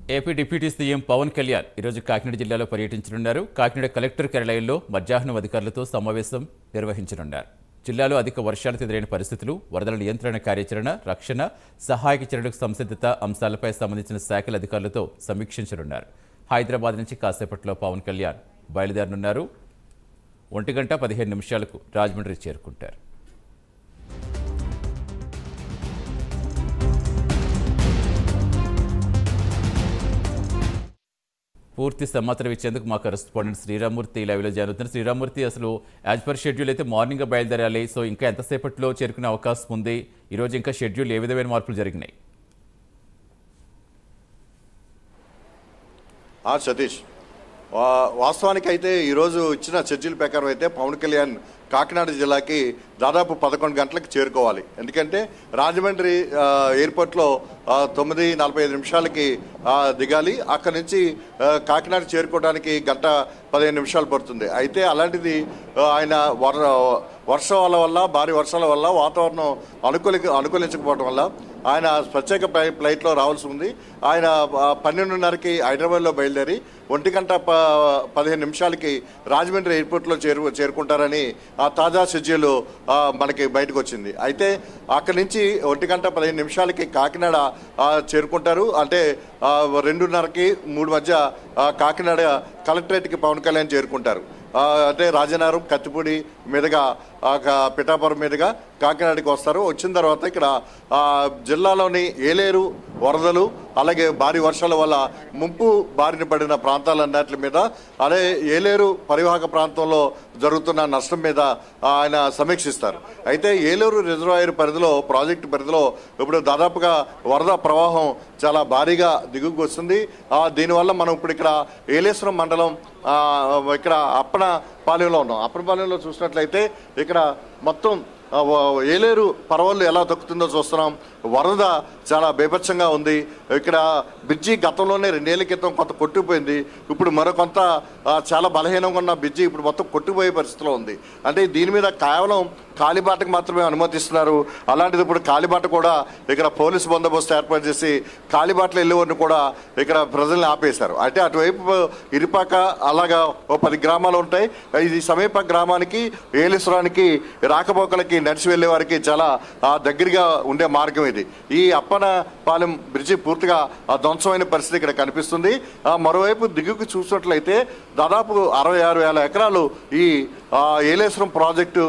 AP deputy CM Pawan Kalyan ఈరోజు కాకినాడ జిల్లాలో పర్యటించనున్నారు. కాకినాడ కలెక్టర్ కార్యాలయంలో మధ్యాహ్నం అధికారులతో సమావేశం నిర్వహించనున్నారు. జిల్లాలో అధిక వర్షాలకు ఎదురైన పరిస్థితులు, వరదల నియంత్రణ కార్యాచరణ, రక్షణ, సహాయక చర్యలకు సంసిద్ధత అంశాలపై సంబంధించిన శాఖల అధికారులతో సమీక్షించనున్నారు. హైదరాబాద్ నుంచి కాసేపట్లో పవన్ కళ్యాణ్ బయలుదేరనున్నారు. 1:15 రాజమండ్రి చేరుకుంటారు. పూర్తి సమాచారం ఇచ్చేందుకు మా కరెస్పాండెంట్ శ్రీరామూర్తి లైవ్లో జాయిన్ అవుతున్నారు. శ్రీరామూర్తి, అసలు యాజ్ పర్ షెడ్యూల్ అయితే మార్నింగ్ బయలుదేరాలి. సో ఇంకా ఎంతసేపట్లో చేరుకునే అవకాశం ఉంది? ఈరోజు ఇంకా షెడ్యూల్ ఏ విధమైన మార్పులు జరిగినాయి? సతీష్, వాస్తవానికి అయితే ఈరోజు ఇచ్చిన షెడ్యూల్ ప్రకారం అయితే పవన్ కళ్యాణ్ కాకినాడ జిల్లాకి దాదాపు 11 గంటలకు చేరుకోవాలి. ఎందుకంటే రాజమండ్రి ఎయిర్పోర్ట్లో 9:45 దిగాలి. అక్కడి నుంచి కాకినాడ చేరుకోవడానికి 1:15 పడుతుంది. అయితే అలాంటిది ఆయన వర్షాల వల్ల, భారీ వర్షాల వల్ల వాతావరణం అనుకూలించకపోవడం వల్ల ఆయన ప్రత్యేక ఫ్లైట్లో రావాల్సి ఉంది. ఆయన 12:30కి హైదరాబాద్లో బయలుదేరి 1:15 రాజమండ్రి ఎయిర్పోర్ట్లో చేరుకుంటారని ఆ తాజా షెడ్యూల్ మనకి బయటకు వచ్చింది. అయితే అక్కడి నుంచి 1:15 కాకినాడ చేరుకుంటారు. అంటే 2:30కి 3 మధ్య కాకినాడ కలెక్టరేట్కి పవన్ కళ్యాణ్ చేరుకుంటారు. అంటే రాజనగరం, కత్తిపూడి మీదుగా పిఠాపురం మీదుగా కాకినాడకి వస్తారు. వచ్చిన తర్వాత ఇక్కడ జిల్లాలోని ఏలేరు వరదలు, అలాగే భారీ వర్షాల వల్ల ముంపు బారిన పడిన ప్రాంతాలన్నిటి మీద, అదే ఏలేరు పరివాహక ప్రాంతంలో జరుగుతున్న నష్టం మీద ఆయన సమీక్షిస్తారు. అయితే ఏలేరు రిజర్వాయర్ పరిధిలో, ప్రాజెక్టు పరిధిలో ఇప్పుడు దాదాపుగా వరద ప్రవాహం చాలా భారీగా దిగుకు వస్తుంది. దీనివల్ల మనం ఇప్పుడు ఇక్కడ ఏలేశ్వరం మండలం ఇక్కడ అప్పనపాలెంలో ఉన్నాం. అప్పనపాలెంలో చూసినట్లయితే ఇక్కడ మొత్తం ఏలేరు పరవళ్ళు ఎలా దొక్కుతుందో చూస్తున్నాం. వరద చాలా బీభత్సంగా ఉంది. ఇక్కడ బ్రిడ్జి గతంలోనే 2 ఏళ్ల క్రితం కొంత కొట్టుకుపోయింది. ఇప్పుడు మరొకంత చాలా బలహీనంగా ఉన్న బ్రిడ్జి ఇప్పుడు మొత్తం కొట్టుకుపోయే పరిస్థితిలో ఉంది. అంటే దీని మీద కేవలం కాలిబాటకు మాత్రమే అనుమతిస్తున్నారు. అలాంటిది ఇప్పుడు కాలిబాట కూడా ఇక్కడ పోలీసు బందోబస్తు ఏర్పాటు చేసి కాలిబాటలో వెళ్ళేవారిని కూడా ఇక్కడ ప్రజల్ని ఆపేశారు. అంటే అటువైపు ఇరిపాక అలాగా 10 గ్రామాలు ఉంటాయి. ఇది సమీప గ్రామానికి, ఏలేశ్వరానికి రాకపోకలకి నడిచి వెళ్ళే వారికి చాలా దగ్గరగా ఉండే మార్గం ఇది. ఈ అప్పనపాలెం బ్రిడ్జి పూర్తిగా ధ్వంసమైన పరిస్థితి ఇక్కడ కనిపిస్తుంది. మరోవైపు దిగుకు చూసినట్లయితే దాదాపు 66,000 ఎకరాలు ఈ ఏలేశ్వరం ప్రాజెక్టు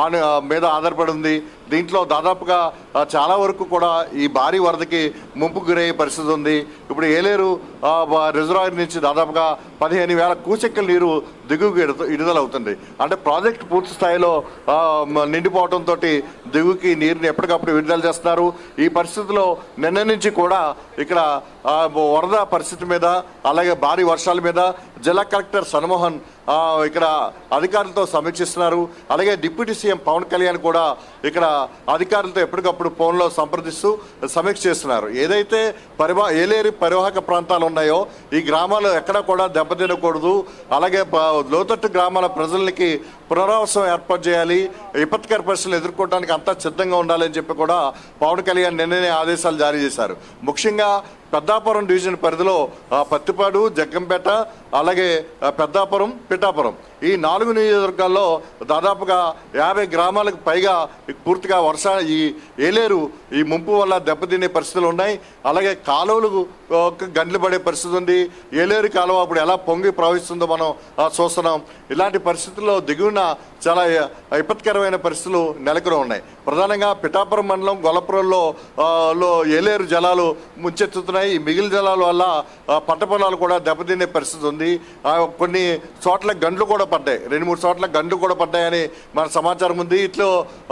మీద ఆధారపడి ఉంది. దీంట్లో దాదాపుగా చాలా వరకు కూడా ఈ భారీ వరదకి ముంపు గురయ్యే పరిస్థితి ఉంది. ఇప్పుడు ఏలేరు రిజర్వాయర్ నుంచి దాదాపుగా 15,000 క్యూసెక్కుల నీరు దిగువకు విడుదలవుతుంది. అంటే ప్రాజెక్టు పూర్తి స్థాయిలో నిండిపోవడంతో దిగువకి నీరుని ఎప్పటికప్పుడు విడుదల చేస్తున్నారు. ఈ పరిస్థితిలో నిన్న నుంచి కూడా ఇక్కడ వరద పరిస్థితి మీద, అలాగే భారీ వర్షాల మీద జిల్లా కలెక్టర్ సన్మోహన్ ఇక్కడ అధికారులతో సమీక్షిస్తున్నారు. అలాగే డిప్యూటీ సీఎం పవన్ కళ్యాణ్ కూడా ఇక్కడ అధికారులతో ఎప్పటికప్పుడు ఫోన్లో సంప్రదిస్తూ సమీక్ష చేస్తున్నారు. ఏదైతే ఏలేరు పరివాహక ప్రాంతాలు ఉన్నాయో ఈ గ్రామాలు ఎక్కడ కూడా దెబ్బతినకూడదు, అలాగే లోతట్టు గ్రామాల ప్రజలకి పునరావాసం ఏర్పాటు చేయాలి, విపత్కర పరిస్థితులు ఎదుర్కోవడానికి అంతా సిద్ధంగా ఉండాలని చెప్పి కూడా పవన్ కళ్యాణ్ నిన్ననే ఆదేశాలు జారీ చేశారు. ముఖ్యంగా పెద్దాపురం డివిజన్ పరిధిలో పత్తిపాడు, జగ్గంపేట, అలాగే పెద్దాపురం, పిఠాపురం ఈ 4 నియోజకవర్గాల్లో దాదాపుగా 50 గ్రామాలకు పైగా పూర్తిగా ఈ ఏలేరు ఈ ముంపు వల్ల దెబ్బతినే పరిస్థితులు ఉన్నాయి. అలాగే కాలువలు గండ్లు పడే పరిస్థితి ఉంది. ఏలేరు కాలువ అప్పుడు ఎలా పొంగి ప్రవహిస్తుందో మనం చూస్తున్నాం. ఇలాంటి పరిస్థితుల్లో దిగువన చాలా విపత్కరమైన పరిస్థితులు నెలకొని ఉన్నాయి. ప్రధానంగా పిఠాపురం మండలం గొల్లపురంలో ఏలేరు జలాలు ముంచెత్తుతున్నాయి. ఈ మిగిలిన జలాల వల్ల పంట పొలాలు కూడా దెబ్బతినే పరిస్థితి ఉంది. కొన్ని చోట్ల గండ్లు కూడా పడ్డాయి, 2-3 చోట్ల గండ్లు కూడా పడ్డాయని మన సమాచారం ఉంది. ఇట్లో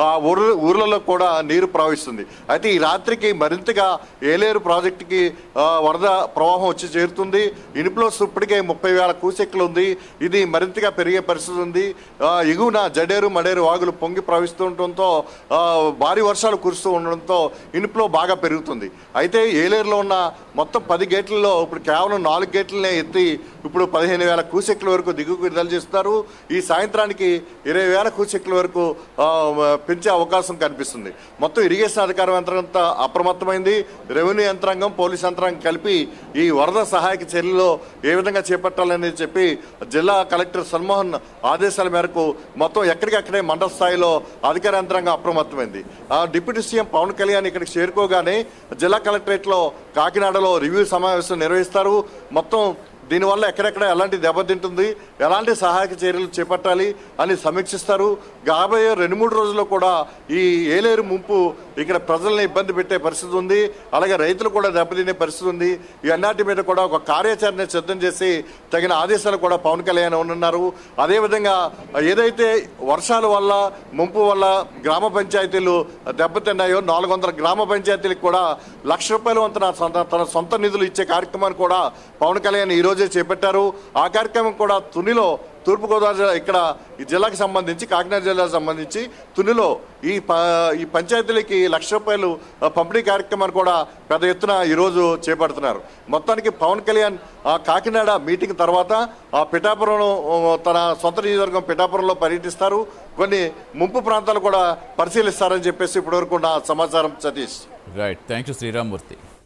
ఊర్లలో కూడా నీరు ప్రవహిస్తుంది. అయితే ఈ రాత్రికి మరింతగా ఏలేరు ప్రాజెక్టుకి వరద ప్రవాహం వచ్చి చేరుతుంది. ఇన్ఫ్లోస్ ఇప్పటికే 30,000 క్యూసెక్లు ఉంది. ఇది మరింతగా పెరిగే పరిస్థితి ఉంది. ఎగువన దిగువన జడేరు మడేరు వాగులు పొంగి ప్రవహిస్తూ ఉండటంతో భారీ వర్షాలు కురుస్తూ ఉండడంతో ఇన్ఫ్లో బాగా పెరుగుతుంది. అయితే ఏలేరులో ఉన్న మొత్తం 10 గేట్లలో ఇప్పుడు కేవలం 4 గేట్లనే ఎత్తి ఇప్పుడు 15,000 క్యూసెక్ల వరకు దిగువకు విడుదల చేస్తున్నారు. ఈ సాయంత్రానికి 20,000 క్యూసెక్ల వరకు పెంచే అవకాశం కనిపిస్తుంది. మొత్తం ఇరిగేషన్ అధికార యంత్రాంగం అంతా అప్రమత్తమైంది. రెవెన్యూ యంత్రాంగం, పోలీస్ యంత్రాంగం కలిపి ఈ వరద సహాయక చర్యలు ఏ విధంగా చేపట్టాలని చెప్పి జిల్లా కలెక్టర్ సన్మోహన్ ఆదేశాల మేరకు మొత్తం ఎక్కడికక్కడే మండల స్థాయిలో అధికార యంత్రాంగం అప్రమత్తమైంది. డిప్యూటీ సీఎం పవన్ కళ్యాణ్ ఇక్కడికి చేరుకోగానే జిల్లా కలెక్టరేట్లో కాకినాడలో రివ్యూ సమావేశం నిర్వహిస్తారు. మొత్తం దీనివల్ల ఎక్కడెక్కడ ఎలాంటి దెబ్బతింటుంది, ఎలాంటి సహాయక చర్యలు చేపట్టాలి అని సమీక్షిస్తారు. రాబోయే 2-3 రోజుల్లో కూడా ఈ ఏలేరు ముంపు ఇక్కడ ప్రజల్ని ఇబ్బంది పెట్టే పరిస్థితి ఉంది. అలాగే రైతులు కూడా దెబ్బతినే పరిస్థితి ఉంది. ఈ అన్నిటి మీద కూడా ఒక కార్యాచరణ సిద్ధం చేసి తగిన ఆదేశాలు కూడా పవన్ కళ్యాణ్ ఉన్నారు. అదేవిధంగా ఏదైతే వర్షాల వల్ల ముంపు వల్ల గ్రామ పంచాయతీలు దెబ్బతిన్నాయో 400 గ్రామ పంచాయతీలకు కూడా ₹1,00,000 వంతున తన సొంత నిధులు ఇచ్చే కార్యక్రమాన్ని కూడా పవన్ కళ్యాణ్ ఈరోజు చేపట్టారు. ఆ కార్యక్రమం కూడా తునిలో, తూర్పుగోదావరి జిల్లా, ఇక్కడ ఈ జిల్లాకు సంబంధించి కాకినాడ జిల్లాకు సంబంధించి తునిలో ఈ పంచాయతీలకి ₹1,00,000 పంపిణీ కార్యక్రమాన్ని కూడా పెద్ద ఎత్తున ఈరోజు చేపడుతున్నారు. మొత్తానికి పవన్ కళ్యాణ్ కాకినాడ మీటింగ్ తర్వాత పిఠాపురం, తన సొంత నియోజకవర్గం పిఠాపురంలో పర్యటిస్తారు. కొన్ని ముంపు ప్రాంతాలు కూడా పరిశీలిస్తారని చెప్పేసి ఇప్పటివరకు ఉన్న సమాచారం. Satish. Right, thank you Sriramamurthy.